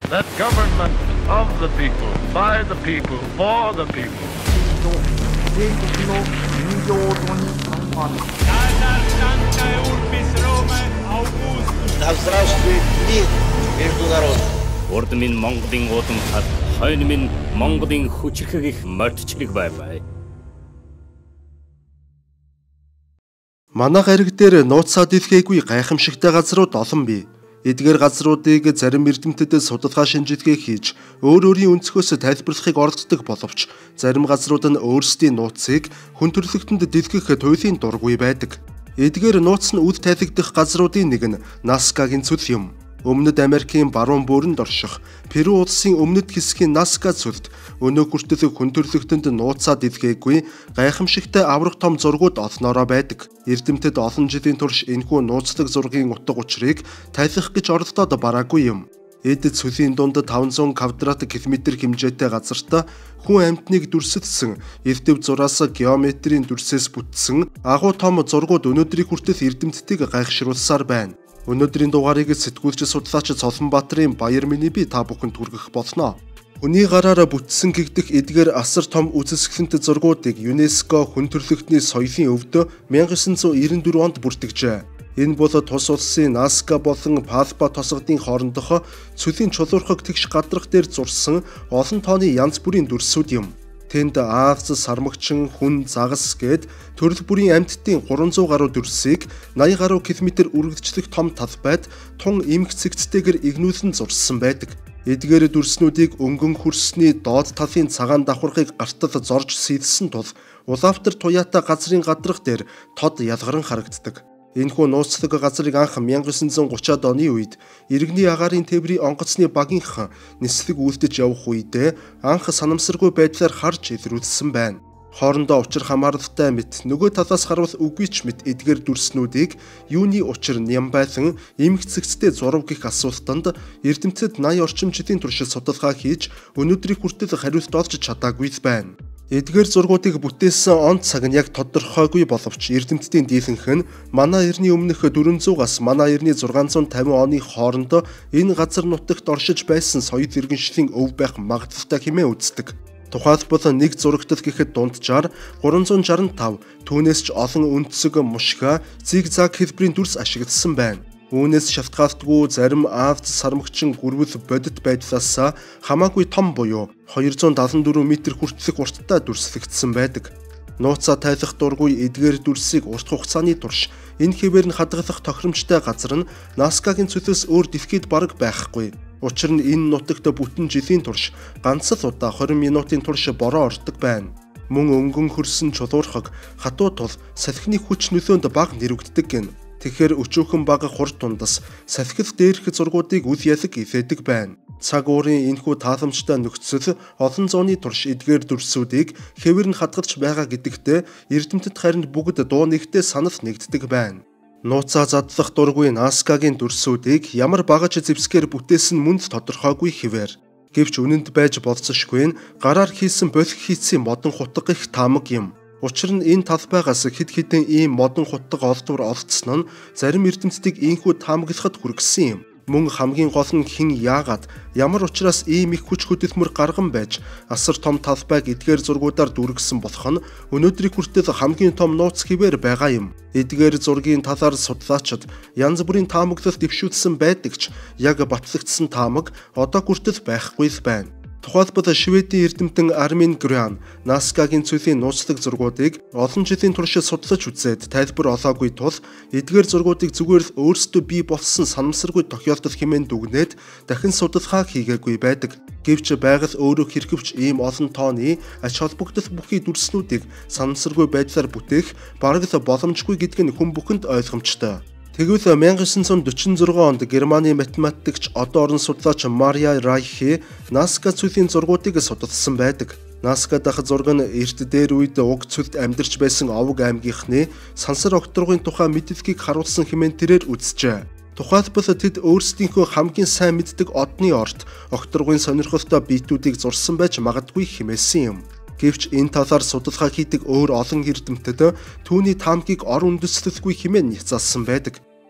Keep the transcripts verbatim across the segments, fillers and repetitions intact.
That government of the people, by the people, for the people. Да здравствует мир между народами. Урд минь Монголын удамхад, хойно минь Монголын хүчрхэг их мордчлог байваа. Манайх ариг дээр нууцсаад илгээгүй гайхамшигтай газрууд олон бий. Эдгээр газруудыг зарим эрдэмтэд судалгаа шинжилгээ хийж, өөр өөрийн өнцгөөс тайлбарлахыг оролддог боловч, зарим газрууд нь өөрсдийн нууцыг хүн төрөлхтөнд дэлгэх туйлын дургүй байдаг. Эдгээр нууц нь үд тайлагдах газруудын нэг нь Наскагийн цүл юм. Өмнөд Америкийн баруун бөөрөнд орших Перу улсын өмнөд хэсгийн Наска цүлд өнөө хүртэл хүн төрөлхтөнд нууцаад илгээгүй гайхамшигтай аврах том зургууд олноороо байдаг. Эрдэмтэд олон жилийн турш энэхүү нууцлаг зургийн утга учирыг тайлах гэж оролдоод бараагүй юм. Эд цүлийн дунд таван зуун квадрат километр хэмжээтэй газартаа хүн амьтныг дүрсэлсэн эрдэв зураас геометрийн дүрсээс бүтсэн агуу том зургууд өнөөдрийг хүртэл эрдэмтдийг гайхшруулсаар байна. Өнөөдрийн дугаарыг сэтгүүлч судлаач Цолонбаатарын баяр мэний би та бүхэнд хүргэх болно. Хүний гараараа бүтсэн гэгдэх эдгээр асар том үзэсгэлэнт зургуудыг ЮНЕСКО хүн төрөлхтний соёлын өвдө мянга девятьсот девяносто четыре онд бүртгэжээ. Энэ бол тус улсын Наска болон Палпа тосгодын хоорондох цөлийн чулуурхаг тэгш гадрах дээр зурсан олон тооны янз бүрийн дүрсүүд юм. Тэнд аавц, сармагчин, хүн, загас гээд төрөл бүрийн амьтдын гурван зуун гаруй дүрсийг наян гаруй километр үргэлжлэх том талбайд тун эмх цэгцтэйгээр игнүүлэн зурсан байдаг. Эдгээр дүрснүүдийг өнгөн хөрсний доод талын цагаан давхархыг гартал зорж сэлсэн тул улаавтар туяатай газрын гадрах дээр тод ялгаран харагддаг. Энэхүү нууцлаг газрыг анх мянга девятьсот thirty-аад оны үед иргэний агаарын тээврийн онгоцны багийнхан нислэг үлдэж явах үедээ анх санамсаргүй байдлаар харж илрүүлсэн байна. Хоорондоо учир хамааралтай мэт нөгөө талаас харуул үгүй ч мэт эдгээр дүрснүүдийг юуны учир ням байлан эмх цэгцтэй зурав гэх асуултанд эрдэмтэд eighty орчим жилийн турш судалгаа хийж өнөөдрийг хүртэл хариулт олж чадаагүй байна. Эдгээр зургуудыг бүтээсэн он цаг нь яг тодорхойгүй боловч эрдэмтдийн дийлэнх нь манай эртний өмнөх four hundred-аас манай эртний six hundred fifty оны хооронд энэ газар нутагт оршиж байсан соёл иргэншлийн өв байх магадaltaй хэмээн үздэг. Тухайлбал нэг зурагтал гэхэд дунджаар three hundred sixty-five түүнээс ч олон өнцөг мушга зигзаг хэлбэрийн дүрс ашигласан байна. Үүнээс шалтгаалдаггүй зарим аавц сармагчин гүрвэл бодит байдлаас хамаагүй том буюу two hundred seventy-four метр хүртэлх урттай дүрслэгдсэн байдаг. Нууцаа тайлах дургүй эдгээр дүрсийг урт хугацааны турш энэ хэвээр нь хадгалах тохиромжтой газар нь Наскагийн цөлөөс өөр дэлхийд бараг байхгүй. Учир нь энэ нутагт бүтэн жилийн турш ганц л удаа twenty минутын турш бороо ордог байна. Мөн өнгөн хөрсөн чулуурхаг хатуу тул салхины хүч нөлөөнд бага нэрвэгддэг гэн. Тэгэхээр өчөөхөн бага хур тундас салхил дээрх зургуудыг үл ялэг илээдэг байна. Цаг уурын энэхүү тааламжтай нөхцөл олон зууны турш эдгээр дүрсүүдийг хэвэр нь хадгалж байгаа гэдэгтээ эрдэмтэд харин бүгд дуу нэгтээ санал нэгддэг байна. Нууцаа задлах дургүй Наскагийн дүрсүүдийг ямар багаж зэвсгээр бүтээсэн мөн л тодорхойгүй хэвээр. Гэвч үнэнд байж болцсошгүй нь гараар хийсэн болох хийцийн модон хутга их таамаг юм. Учир нь энэ талбайгаас хэд хэдэн ийм модон хутга олдвор олдсон нь зарим эрдэмтдийг ийхүү таамаглахад хүргэсэн юм. Мөн хамгийн гол нь хэн яагаад ямар учраас ийм их хүч хөдөлмөр гарган байж асар том талбайг эдгээр зургуудаар дүүргэсэн болох нь өнөөдрийг хүртэл хамгийн том нууц хэвээр байгаа юм. Эдгээр зургийн талаар судлаачид янз бүрийн таамаглалт дэвшүүлсэн байдаг ч яг батлагдсан таамаг одоо хүртэл байхгүй л байна. Тухайлбал Шведийн эрдэмтэн Армин Грюан Наскагийн цөлийн нууцлаг зургуудыг олон жилийн турш судлаж үзээд тайлбар олоогүй тул эдгээр зургуудыг зүгээр л өөрсдөө бий болсон санамсаргүй тохиолдол хэмээн дүгнээд дахин судалгаа хийгээгүй байдаг. Гэвч байгаль өөрөө хэрхэвч ийм олон тооны ач холбогдол бүхий дүрснүүдийг санамсаргүй байдлаар бүтээх бараг л боломжгүй гэдг нь хүн бүхэнд ойлгомжтой. Тэгвэл eighteen forty-six онд Германы математикч одоо орон судлаач Мария Райхи Наска цөлийн зургуудыг судалсан байдаг. Наска дах зураг нь эрт дээр үед уг цөлд амьдарч байсан овог аймгийнхны сансар окторгын тухай мэдээллийг харуулсан хэмээн тэрээр үзжээ. Тухайлбал тэд өөрсдийнхөө хамгийн сайн мэддэг одны орт окторгын сонирхолтой биетүүдийг зурсан байж магадгүй хэмээсэн юм. Гэвч энэ талаар судалгаа хийдэг өөр олон эрдэмтэд түүний таамгийг ор үндэслэлгүй хэмээн няцаасан байдаг.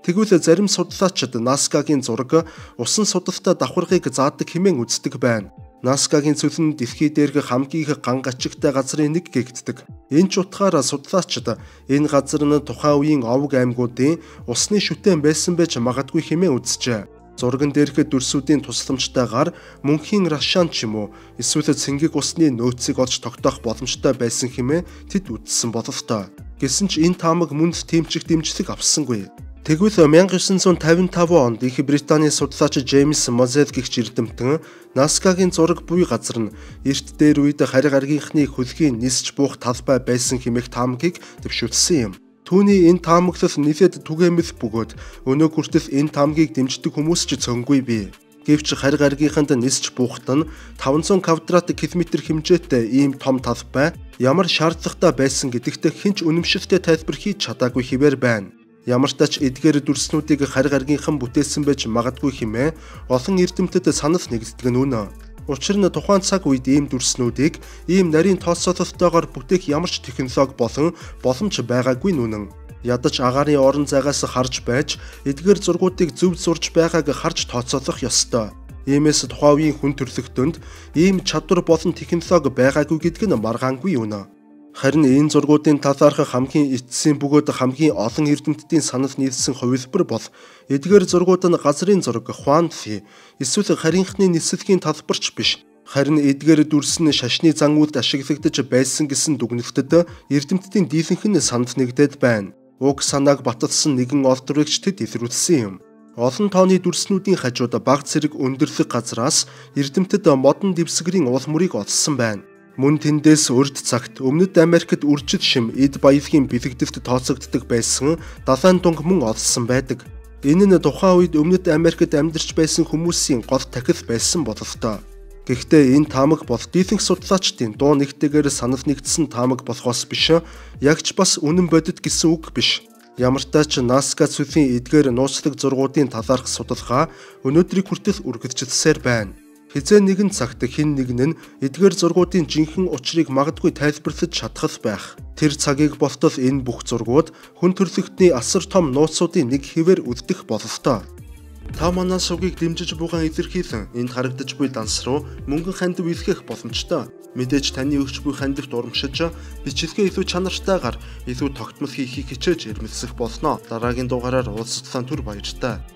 Тэгвэл зарим судлаачид Наскагийн зураг усан судалтай давхаргыг заадаг хэмээн үздэг байна. Наскагийн цөл нь дэлхий дээрх хамгийн их ган гачигтай газрын нэг гэгддэг. Энэ ч утгаараа судлаачид энэ газар нь тухайн үеийн овг аймагуудын усны шүтэн байсан байж магадгүй хэмээн үзжээ. Зурган дээрх дүрсүүдийн тусламжтайгаар мөнхийн рашан ч юм уу эсвэл цэнгэг усны нөөцийг олж тогтоох боломжтой байсан хэмээн тэд үзсэн бололтой. Гэсэн ч энэ таамаг мөнд тэмцэх дэмжлэг авсангүй. Тэгвэл мянга девятьсот пятьдесят пять онд Их Британий судлаач Джеймс Мозел гэгч эрдэмтэн Наскагийн зураг буй газар нь эрт дээр үед харь гаргийнхны хөлгийн нисж буух талбай байсан хэмээх таамагийг дэвшүүлсэн юм. Түүний энэ таамаглал нэлээд түгээмэл бөгөөд өнөө хүртэл энэ таамгийг дэмждэг хүмүүс ч цөөнгүй бий. Гэвч харь гаргийнханд нисж буухт нь таванзан квадрат километр хэмжээтэй ийм том талбай ямар шаардлагатай байсан гэдэгт хэн ч үнэмшилтэй тайлбар хийж чадаагүй хэвээр байна. Ямар ч тач эдгээр дүрснүүдийг харь гаргийнхан бүтээсэн байж магадгүй хэмээн олон эрдэмтэд санал нэгддэг нь үнэ. Учир нь тухайн цаг үед ийм дүрснүүдийг ийм нарийн тооцоололтойгоор бүтээх ямар ч технологи болон боломж байгаагүй нүнэн. Ядаж агаарын орон зайгаас харж байж эдгээр зургуудыг зөв зурж байгааг харж тооцоолох ёстой. Иймээс тухайн үеийн хүн төрөлхтөнд ийм чадвар болон технологи байгаагүй гэдэг нь маргаангүй үнэ. Харин энэ зургуудын талаарх хамгийн эцсийн бөгөөд хамгийн олон эрдэмтдийн санал нийлсэн хувилбар бол эдгээр зургууд нь газрын зураг Хуанфи эсвэл харийнхны нисэлгийн талбарч биш. Харин эдгээр дүрс нь шашны зан үйлд ашиглагдаж байсан гэсэн дүгнэлтэд эрдэмтдийн дийлэнх нь санал нэгдээд байна. Уг санааг баталсан нэгэн олдрогч тэд илрүүлсэн юм. Олон тооны дүрснүүдийн хажууд баг зэрэг өндөрлөг газраас эрдэмтэд модон дэвсгэрийн уул мөрийг олсон байна. Мөн тэндээс урд цагт Өмнөд Америкт үржил шим эд баялагын бэлэгдэлд тооцогддог байсан далайн дунг мөн олсон байдаг. Энэ нь тухайн үед Өмнөд Америкт амьдарч байсан хүмүүсийн гол тахил байсан бололтой. Гэхдээ энэ таамаг бол дийлэнх судлаачдын дуу нэгтэйгээр санал нэгдсэн таамаг болохоос биш, яг ч бас үнэн бодит гэсэн үг биш. Ямар ч тач Наска цөлийн эдгээр нууцлаг зургуудын талаарх судалгаа өнөөдрийг хүртэл үргэлжилсээр байна. Хизээ нэгэн цагт хэн нэгэн нь эдгээр зургуудын жинхэнэ учрыг магадгүй тайлбарлаж чадах байх. Тэр цагийг болтол энэ бүх зургууд хүн төрөлхтний асар том нууцуудын нэг хэвээр үлдэх бололтой. Та манай сувгийг дэмжиж бугаан илэрхийлэн энд харагдаж буй данс руу мөнгөн хандив илгээх боломжтой. Мэдээж таны өгч буй хандивт урамшиж бичлэгээ илүү чанартайгаар илүү тогтмол хийхийг хичээж ирмэлцэх болно. Дараагийн дугаараар уулзтлаа түр баяртай.